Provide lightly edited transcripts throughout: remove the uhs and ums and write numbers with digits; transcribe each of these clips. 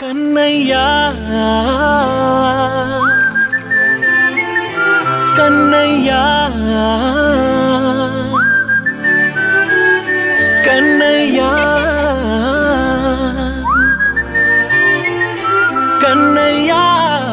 కన్నయ్యా కన్నయ్యా కన్నయ్యా కన్నయ్యా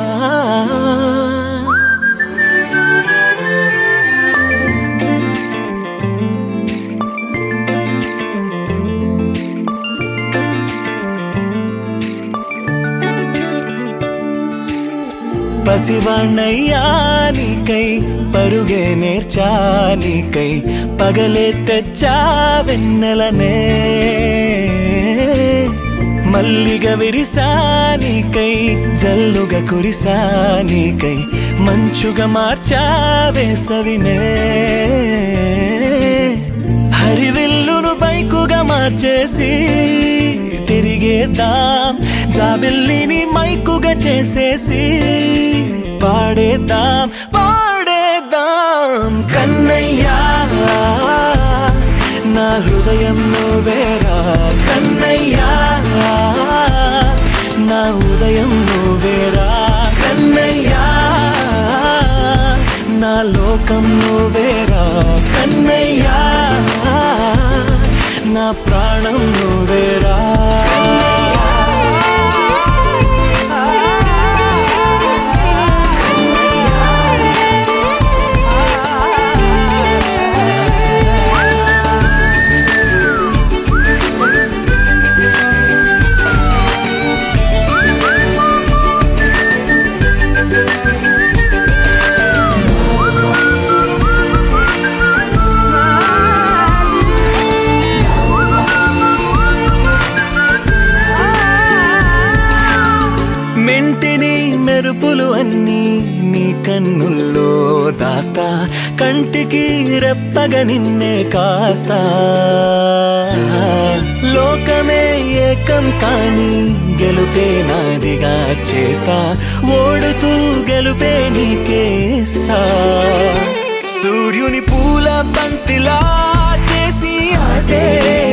పసివాణ్ణయ్యా నీకై పరుగే నేర్చా నీకై పగలే తెచ్చా వెన్నెలనే మల్లిగా విరిసా నీకై జల్లుగా కురిసా నీకై మంచుగా మార్చా వేసవినే హరివిల్లును బైకుగా మార్చేసి తిరిగేద్దాం జాబిల్లిని మైకుగా చేసేసి పాడేద్దాం పాడేద్దాం కన్నయ్యా నా హృదయం నువ్వేరా కన్నయ్యా నా ఉదయం నువ్వేరా కన్నయ్యా నా లోకం నువ్వేరా కన్నయ్యా నా ప్రాణం నువ్వేరా మెంటిని మెరుపులు అన్నీ నీ కన్నుల్లో దాస్తా కంటికి రెప్పగా నిన్నే కాస్తా లోకమే ఏకం కాని గెలుపే నాదిగా చేస్తా ఓడుతూ గెలుపే నీకేస్తా సూర్యుని పూల బంతిలా చేసి ఆటే